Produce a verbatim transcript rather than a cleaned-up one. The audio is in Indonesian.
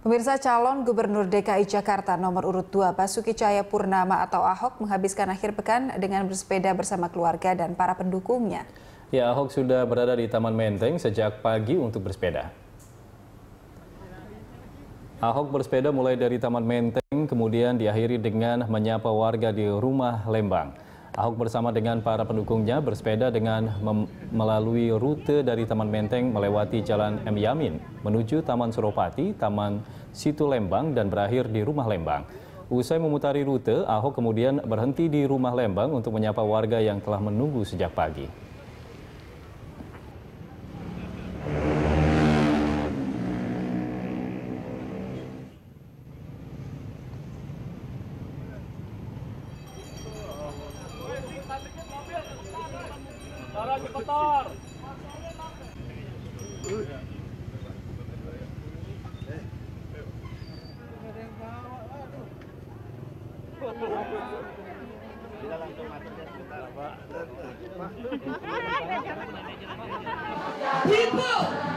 Pemirsa, calon Gubernur D K I Jakarta nomor urut dua Basuki Cahayapurnama atau Ahok menghabiskan akhir pekan dengan bersepeda bersama keluarga dan para pendukungnya. Ya, Ahok sudah berada di Taman Menteng sejak pagi untuk bersepeda. Ahok bersepeda mulai dari Taman Menteng, kemudian diakhiri dengan menyapa warga di Rumah Lembang. Ahok bersama dengan para pendukungnya bersepeda dengan melalui rute dari Taman Menteng melewati Jalan M. Yamin menuju Taman Suropati, Taman Situ Lembang, dan berakhir di Rumah Lembang. Usai memutari rute, Ahok kemudian berhenti di Rumah Lembang untuk menyapa warga yang telah menunggu sejak pagi. Kotor. People